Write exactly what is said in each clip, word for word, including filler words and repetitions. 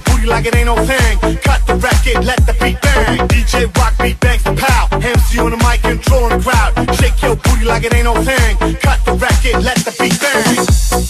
booty like it ain't no thing. Cut the record, let the beat bang. D J rock, beat bangs the pow. M C on the mic, controlling the crowd. Shake your booty like it ain't no thing. Cut the record, let the beat bang.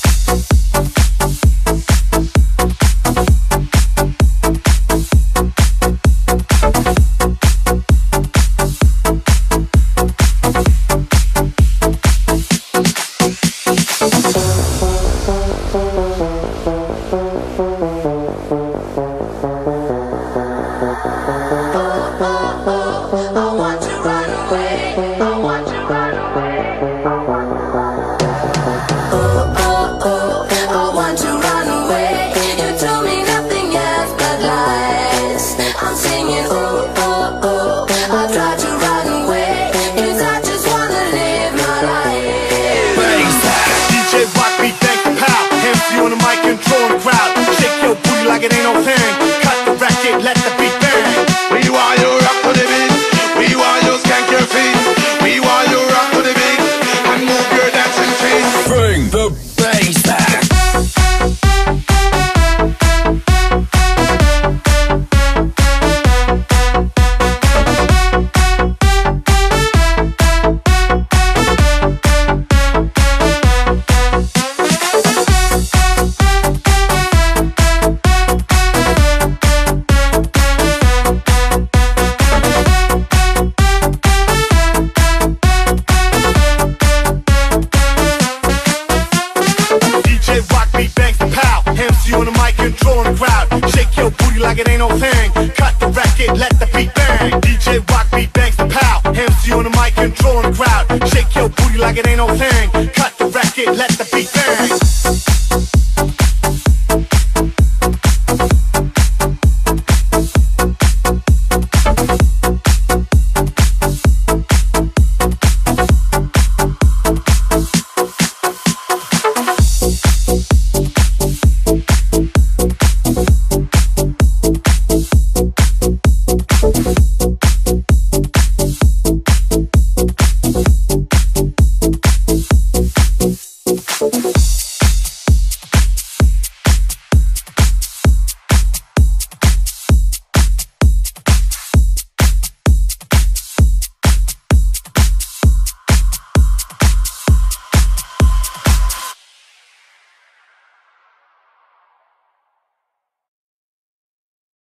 Like it ain't no thing. Cut the record, let the beat bang. We want you rock to the beat. We want you skank your feet. We want you rock to the beat and move your dancing feet. Bring the bass back. On the mic, controlling the crowd. Shake your booty like it ain't no thing. Cut the record, let the beat bang. D J rock, beat bangs the pow. M C on the mic, controlling the crowd. Shake your booty like it ain't no thing. Cut the record, let the beat bang.